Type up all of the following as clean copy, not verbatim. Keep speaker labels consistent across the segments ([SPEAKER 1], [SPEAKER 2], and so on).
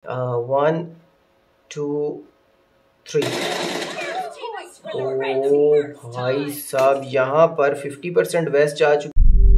[SPEAKER 1] 1 2 3। ओ भाई साहब, यहाँ पर 50% वेस्ट जा चुकी।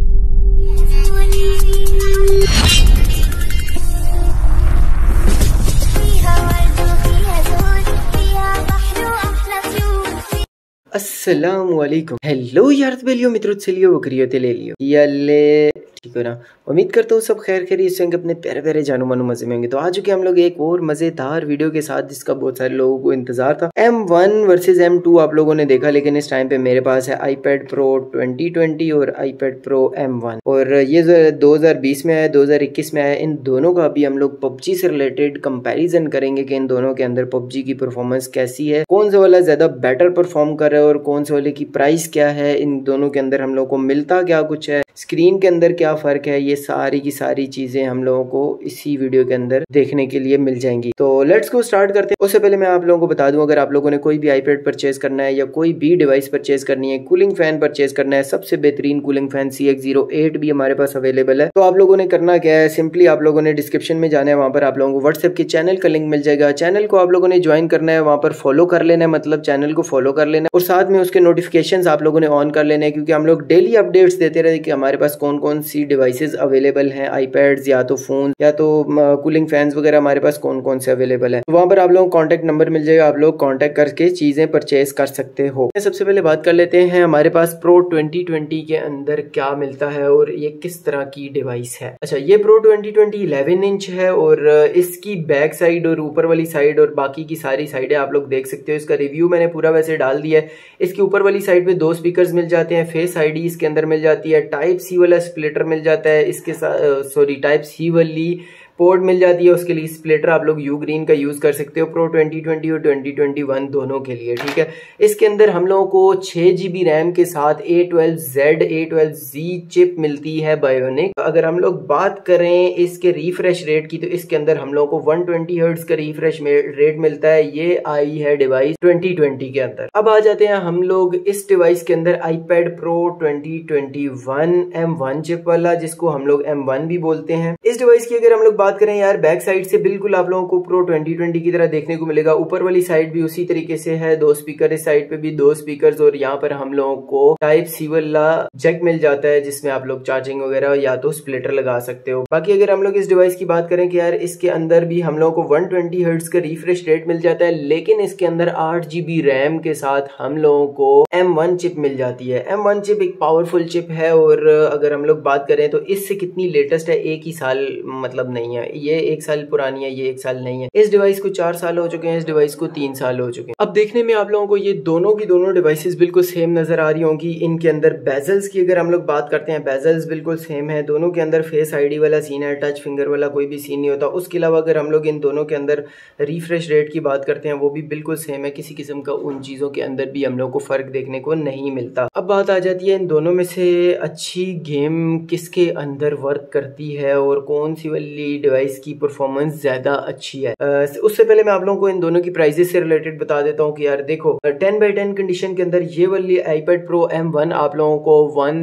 [SPEAKER 1] अस्सलामुअलैकुम। हेलो यार बेलियो मित्रों, चलियो बकरियों ते ले लियो याले, ठीक हो ना। उम्मीद करता हूँ सब खैर खैरियत से अपने प्यारे प्यारे जानू मानू मजे में होंगे। तो आ चुके हम लोग एक और मजेदार वीडियो के साथ, जिसका बहुत सारे लोगों को इंतजार था। M1 वर्सेस M2 आप लोगों ने देखा, लेकिन इस टाइम पे मेरे पास है iPad Pro 2020 और iPad Pro M1, और ये 2020 में आया, 2021 में आया। इन दोनों का अभी हम लोग PUBG से रिलेटेड कंपैरिजन करेंगे कि इन दोनों के अंदर PUBG की परफॉर्मेंस कैसी है, कौन सा वाला ज्यादा बेटर परफॉर्म कर रहा है और कौन से वाले की प्राइस क्या है, इन दोनों के अंदर हम लोग को मिलता क्या कुछ है, स्क्रीन के अंदर क्या फर्क है। ये सारी की सारी चीजें हम लोगों को इसी वीडियो के अंदर देखने के लिए मिल जाएंगी। तो लेट्स गो स्टार्ट करते हैं। उससे पहले मैं आप लोगों को बता दूं, अगर आप लोगों ने कोई भी iPad परचेज करना है या कोई भी डिवाइस परचेज करनी है, कूलिंग फैन परचेज करना है, सबसे बेहतरीन कूलिंग फैन CX08 भी हमारे पास अवेलेबल है। तो आप लोगों ने करना क्या है, सिंपली आप लोगों ने डिस्क्रिप्शन में जाना है, वहां पर आप लोगों को व्हाट्सएप के चैनल का लिंक मिल जाएगा। चैनल को आप लोगों ने ज्वाइन करना है, वहां पर फॉलो कर लेना है, मतलब चैनल को फॉलो कर लेना है, और साथ में उसके नोटिफिकेशंस आप लोगों ने ऑन कर लेना है, क्योंकि हम लोग डेली अपडेट्स देते रहे कि हमारे पास कौन कौन सी डिवाइसेस अवेलेबल हैं, iPads या तो फोन या तो कूलिंग फैंस वगैरह हमारे पास कौन कौन से अवेलेबल है। तो वहां पर आप लोगों को कॉन्टैक्ट नंबर मिल जाएगा, आप लोग कॉन्टैक्ट करके चीजें परचेज कर सकते हो। सबसे पहले बात कर लेते हैं हमारे पास Pro 2020 के अंदर क्या मिलता है और ये किस तरह की डिवाइस है। अच्छा, ये Pro 2020 11 इंच है, और इसकी बैक साइड और ऊपर वाली साइड और बाकी की सारी साइडें आप लोग देख सकते हो। इसका रिव्यू मैंने पूरा वैसे डाल दिया है। इसकी ऊपर वाली साइड पे 2 स्पीकर्स मिल जाते हैं, फेस आईडी इसके अंदर मिल जाती है, टाइप सी वाला स्प्लिटर मिल जाता है इसके साथ, सॉरी टाइप सी वाली पोर्ट मिल जाती है। उसके लिए स्प्लिटर आप लोग यू ग्रीन का यूज कर सकते हो Pro 2020 और 2021 दोनों के लिए, ठीक है। इसके अंदर हम लोगों को 6 GB रैम के साथ A12Z A12Z चिप मिलती है बायोनिक। अगर हम लोग बात करें इसके रिफ्रेश रेट की, तो इसके अंदर हम लोगों को 120 हर्ट्ज का रिफ्रेश रेट मिलता है। ये आई है डिवाइस 2020 के अंदर। अब आ जाते हैं हम लोग इस डिवाइस के अंदर iPad Pro 2021 M1 चिप वाला, जिसको हम लोग M1 भी बोलते हैं। इस डिवाइस की अगर हम लोग बात करें यार, बैक साइड से बिल्कुल आप लोगों को Pro 2020 की तरह देखने को मिलेगा। ऊपर वाली साइड भी उसी तरीके से है, 2 स्पीकर, इस साइड पे भी 2 स्पीकर्स, और यहाँ पर हम लोगों को टाइप सी वाला जैक मिल जाता है, जिसमें आप लोग चार्जिंग वगैरह या तो स्प्लिटर लगा सकते हो। बाकी अगर हम लोग इस डिवाइस की बात करें कि यार इसके अंदर भी हम लोगों को 120 हर्ट्ज का रिफ्रेश रेट मिल जाता है, लेकिन इसके अंदर 8 GB रैम के साथ हम लोगों को M1 चिप मिल जाती है। M1 चिप एक पावरफुल चिप है, और अगर हम लोग बात करें तो इससे कितनी लेटेस्ट है, एक ही साल मतलब नहीं है, ये 1 साल पुरानी है, ये 1 साल नहीं है। इस डिवाइस को 4 साल हो चुके हैं, इस डिवाइस को 3 साल हो चुके हैं। अब देखने में आप लोगों को ये दोनों की दोनों डिवाइसेस बिल्कुल सेम नजर आ रही होंगी। इनके अंदर बेजल्स की अगर हम लोग बात करते हैं, बेजल्स बिल्कुल सेम है। दोनों के अंदर फेस आईडी वाला सीन है, टच फिंगर वाला कोई भी सीन नहीं होता। उसके अलावा अगर हम लोग इन दोनों के अंदर रिफ्रेश रेट की बात करते हैं, वो भी बिल्कुल सेम है। किसी किस्म का उन चीजों के अंदर भी हम लोग को फर्क देखने को नहीं मिलता। अब बात आ जाती है इन दोनों में से अच्छी गेम किसके अंदर वर्क करती है और कौन सी वाली डिवाइस की परफॉर्मेंस ज्यादा अच्छी है। उससे पहले मैं आप लोगों को इन दोनों की प्राइसेस से रिलेटेड बता देता हूँ कि यार देखो, 10x10 कंडीशन के अंदर ये वाली iPad Pro M1 आप लोगों को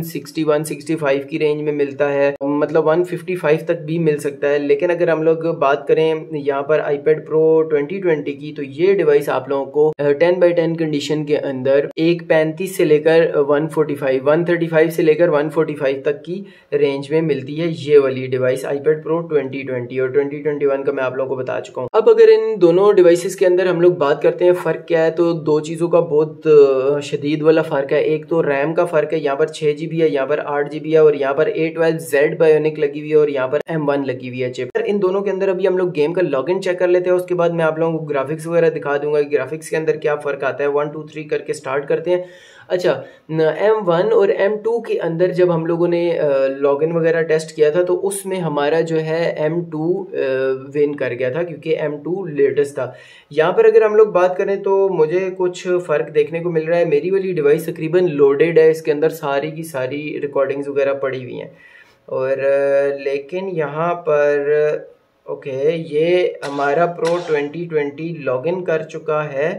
[SPEAKER 1] 160-165 की रेंज में मिलता है, मतलब 155 तक भी मिल सकता है। लेकिन अगर हम लोग बात करें यहाँ पर iPad Pro 2020 की, तो ये डिवाइस आप लोगों को 10x10 कंडीशन के अंदर 135 से लेकर 145, 135 से लेकर 145 तक की रेंज में मिलती है ये वाली डिवाइस iPad Pro 2020, और 2021 का मैं आप लोगों को बता चुका हूँ। अब अगर इन दोनों डिवाइसेस के अंदर हम लोग बात करते हैं फर्क क्या है, तो 2 चीजों का बहुत शदीद वाला फर्क है। एक तो रैम का फर्क है, यहाँ पर 6 GB है, यहाँ पर 8 GB है, और यहाँ पर A12Z बायोनिक लगी हुई है, और यहाँ पर M1 लगी हुई है चिप। इन दोनों के अंदर अभी हम लोग गेम का लॉगिन चेक कर लेते हैं, उसके बाद मैं आप लोगों को ग्राफिक्स वगैरह दिखा दूंगा कि ग्राफिक्स के अंदर क्या फर्क आता है। 1 2 3 करके स्टार्ट करते हैं। अच्छा, M1 और M2 के अंदर जब हम लोगों ने लॉगिन वगैरह टेस्ट किया था, तो उसमें हमारा जो है M2 विन कर गया था, क्योंकि M2 लेटेस्ट था। यहाँ पर अगर हम लोग बात करें तो मुझे कुछ फ़र्क देखने को मिल रहा है। मेरी वाली डिवाइस तकरीबन लोडेड है, इसके अंदर सारी की सारी रिकॉर्डिंग्स वगैरह पड़ी हुई हैं, और लेकिन यहाँ पर ओके, ये हमारा Pro 2020 लॉगिन कर चुका है,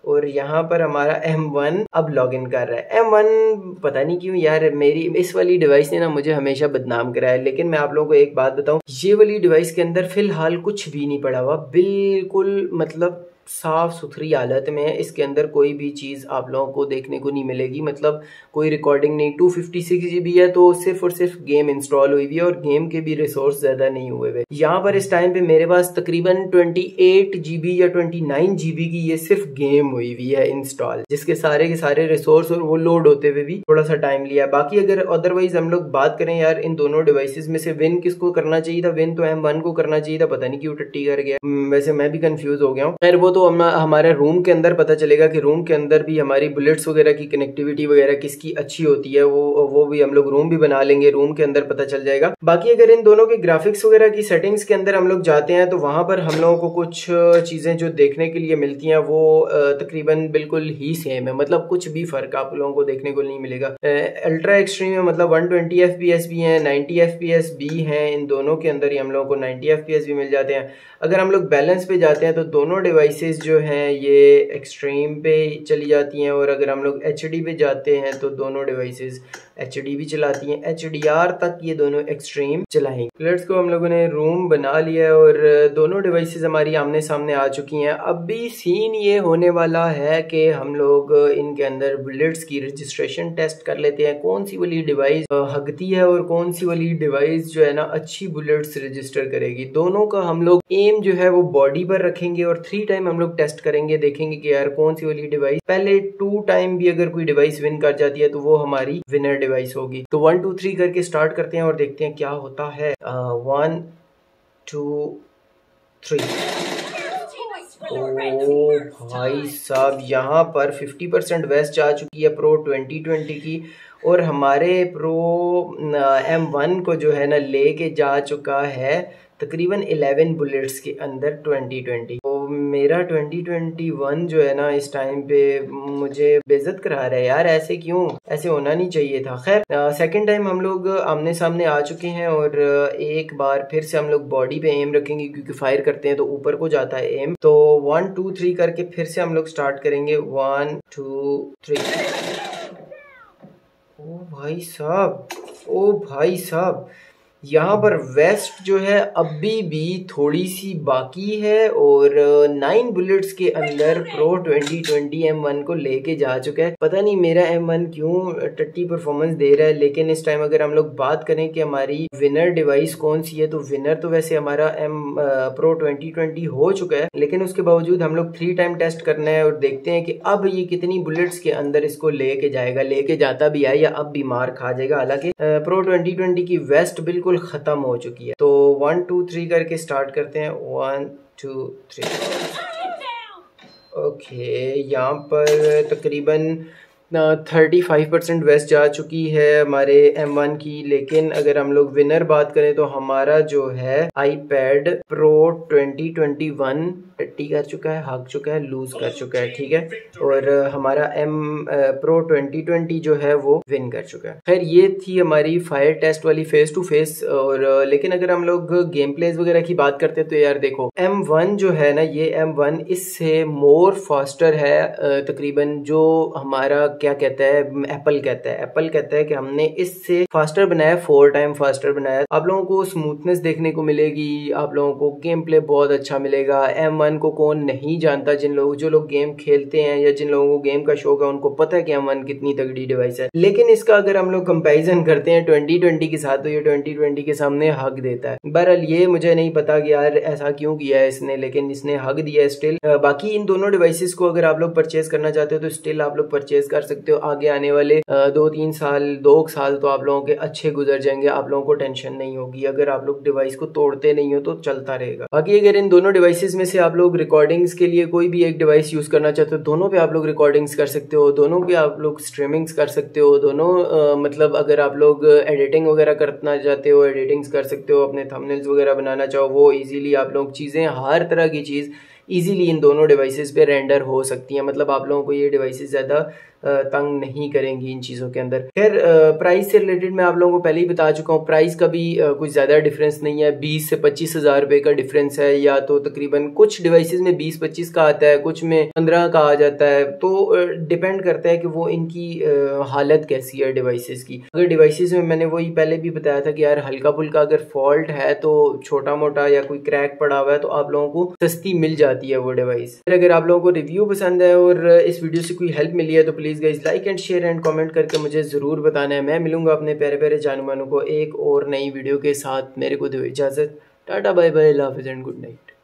[SPEAKER 1] और यहाँ पर हमारा M1 अब लॉगिन कर रहा है। M1 पता नहीं क्यों यार मेरी इस वाली डिवाइस ने ना मुझे हमेशा बदनाम कराया है। लेकिन मैं आप लोगों को एक बात बताऊं, ये वाली डिवाइस के अंदर फिलहाल कुछ भी नहीं पड़ा हुआ, बिल्कुल मतलब साफ सुथरी हालत में है। इसके अंदर कोई भी चीज़ आप लोगों को देखने को नहीं मिलेगी, मतलब कोई रिकॉर्डिंग नहीं। 256 GB है तो सिर्फ और सिर्फ गेम इंस्टॉल हुई हुई है और गेम के भी रिसोर्स ज़्यादा नहीं हुए हुए। यहाँ पर इस टाइम पे मेरे पास तकरीबन 28 GB या 29 GB की ये सिर्फ गेम हुई हुई है इंस्टॉल, जिसके सारे के सारे रिसोर्स और वो लोड होते हुए भी थोड़ा सा टाइम लिया है। बाकी अगर अदरवाइज हम लोग बात करें यार इन दोनों डिवाइसेस में से विन किसको करना चाहिए था, विन तो M1 को करना चाहिए था, पता नहीं क्यों टट्टी कर गया। वैसे मैं भी कंफ्यूज हो गया हूँ। खैर वो तो हमारे रूम के अंदर पता चलेगा कि रूम के अंदर भी हमारी बुलेट्स वगैरह की कनेक्टिविटी वगैरह किसकी अच्छी होती है, वो भी हम लोग रूम भी बना लेंगे, रूम के अंदर पता चल जाएगा। बाकी अगर इन दोनों के ग्राफिक्स वगैरह की सेटिंग्स के अंदर हम लोग जाते हैं तो वहां पर हम लोगों को कुछ चीजें जो देखने के लिए मिलती हैं वो तकरीबन बिल्कुल ही सेम है, मतलब कुछ भी फर्क आप लोगों को देखने को नहीं मिलेगा। अल्ट्रा एक्सट्रीम में मतलब 120 FPS भी है, 90 FPS भी है, इन दोनों के अंदर ही हम लोगों को 90 FPS भी मिल जाते हैं। अगर हम लोग बैलेंस पे जाते हैं तो दोनों डिवाइसेस जो हैं ये एक्सट्रीम पे चली जाती हैं, और अगर हम लोग HD पे जाते हैं तो दोनों डिवाइसेस HD भी चलाती हैं, HDR तक ये दोनों एक्सट्रीम चलाएंगे। बुलेट्स को हम लोगों ने रूम बना लिया है और दोनों डिवाइसेस हमारी आमने सामने आ चुकी हैं। अब भी सीन ये होने वाला है कि हम लोग इनके अंदर बुलेट्स की रजिस्ट्रेशन टेस्ट कर लेते हैं, कौन सी वाली डिवाइस हगती है और कौन सी वाली डिवाइस जो है ना अच्छी बुलेट्स रजिस्टर करेगी। दोनों का हम लोग एम जो है वो बॉडी पर रखेंगे और 3 टाइम हम लोग टेस्ट करेंगे, देखेंगे कि यार कौन सी वाली डिवाइस पहले 2 टाइम भी अगर कोई डिवाइस विन कर जाती है तो वो हमारी विनर डिवाइस होगी। तो 1 2 3 करके स्टार्ट करते हैं और देखते हैं क्या होता है। 1 2 3। ओ भाई साहब, यहाँ पर 50% वेस्ट जा चुकी है प्रो 2020 की, और हमारे प्रो M1 को जो है ना लेके जा चुका है तकरीबन 11 बुलेट्स के अंदर 2020। तो मेरा 2021 जो है ना इस टाइम पे मुझे बेइज्जत करा रहा है यार, ऐसे क्यों, ऐसे होना नहीं चाहिए था। खैर सेकंड टाइम हम लोग आमने सामने आ चुके हैं और एक बार फिर से हम लोग बॉडी पे एम रखेंगे, क्योंकि फायर करते हैं तो ऊपर को जाता है एम। तो 1 2 3 करके फिर से हम लोग स्टार्ट करेंगे। 1 2 3। ओ भाई साहब, ओ भाई साहब, यहाँ पर वेस्ट जो है अभी भी थोड़ी सी बाकी है और 9 बुलेट्स के अंदर प्रो 2020 M1 को लेके जा चुका है। पता नहीं मेरा M1 क्यों टट्टी परफॉर्मेंस दे रहा है। लेकिन इस टाइम अगर हम लोग बात करें कि हमारी विनर डिवाइस कौन सी है, तो विनर तो वैसे हमारा प्रो 2020 हो चुका है, लेकिन उसके बावजूद हम लोग 3 टाइम टेस्ट करना है और देखते हैं कि अब ये कितनी बुलेट्स के अंदर इसको लेके जाएगा, लेके जाता भी है या अब भी मार खा जाएगा। हालांकि प्रो 2020 की वेस्ट बिल्कुल खत्म हो चुकी है। तो 1 2 3 करके स्टार्ट करते हैं। 1 2 3। ओके, यहाँ पर तकरीबन 35% वेस्ट जा चुकी है हमारे M1 की। लेकिन अगर हम लोग विनर बात करें तो हमारा जो है iPad Pro 2021 टट्टी कर चुका है, हाक चुका है, लूज कर चुका है, ठीक है। और हमारा Pro 2020 जो है वो विन कर चुका है। खैर ये थी हमारी फायर टेस्ट वाली फेस टू फेस। और लेकिन अगर हम लोग गेम प्लेज वगैरह की बात करते हैं तो यार देखो M1 जो है ना, ये M1 इससे मोर फास्टर है तकरीबन। जो हमारा क्या कहता है, एप्पल कहता है कि हमने इससे फास्टर बनाया, 4 टाइम फास्टर बनाया। आप लोगों को स्मूथनेस देखने को मिलेगी, आप लोगों को गेम प्ले बहुत अच्छा मिलेगा। M1 को कौन नहीं जानता, जो लोग गेम खेलते हैं या जिन लोगों को गेम का शौक है उनको पता है कि M1 कितनी तगड़ी डिवाइस है। लेकिन इसका अगर हम लोग कंपैरिजन करते हैं 2020 के साथ तो ये 2020 के सामने हक देता है। बहरहाल ये मुझे नहीं पता कि यार ऐसा क्यों किया है इसने, लेकिन इसने हक दिया है स्टिल। बाकी इन दोनों डिवाइसेस को अगर आप लोग परचेज करना चाहते हो तो स्टिल आप लोग परचेज कर सकते हो। आगे आने वाले 2-3 साल 2 साल तो आप लोगों के अच्छे गुजर जाएंगे, आप लोगों को टेंशन नहीं होगी। अगर आप लोग डिवाइस को तोड़ते नहीं हो तो चलता रहेगा। बाकी अगर इन दोनों डिवाइसेस में से आप लोग रिकॉर्डिंग्स के लिए कोई भी एक डिवाइस यूज करना चाहते हो, दोनों पे आप लोग रिकॉर्डिंग्स कर सकते हो, दोनों पे आप लोग स्ट्रीमिंग्स कर सकते हो, दोनों मतलब अगर आप लोग एडिटिंग वगैरह करना चाहते हो एडिटिंग्स कर सकते हो, अपने थंबनेल्स वगैरह बनाना चाहो वो इजीली आप लोग चीजें, हर तरह की चीज इजीली इन दोनों डिवाइसेस पे रेंडर हो सकती हैं। मतलब आप लोगों को ये डिवाइसेस ज़्यादा तंग नहीं करेंगी इन चीज़ों के अंदर। खैर प्राइस से रिलेटेड मैं आप लोगों को पहले ही बता चुका हूँ, प्राइस का भी कुछ ज़्यादा डिफरेंस नहीं है। 20 से 25 हज़ार रुपये का डिफरेंस है, या तो तकरीबन कुछ डिवाइसेस में 20-25 का आता है, कुछ में 15 का आ जाता है। तो डिपेंड करता है कि वो इनकी हालत कैसी है डिवाइसेस की। अगर डिवाइसेस में मैंने वही पहले भी बताया था कि यार हल्का फुल्का अगर फॉल्ट है तो छोटा मोटा या कोई क्रैक पड़ा हुआ है तो आप लोगों को सस्ती मिल जाती है वो डिवाइस। फिर अगर आप लोगों को रिव्यू पसंद है और इस वीडियो से कोई हेल्प मिली है तो please guys like and share and comment करके मुझे ज़रूर बताना है। मैं मिलूंगा अपने प्यारे प्यारे जानू मानू को एक और नई वीडियो के साथ। मेरे को दो इजाज़त, टाटा बाय बाय, अल्लाह हाफ़िज़ एंड गुड नाइट।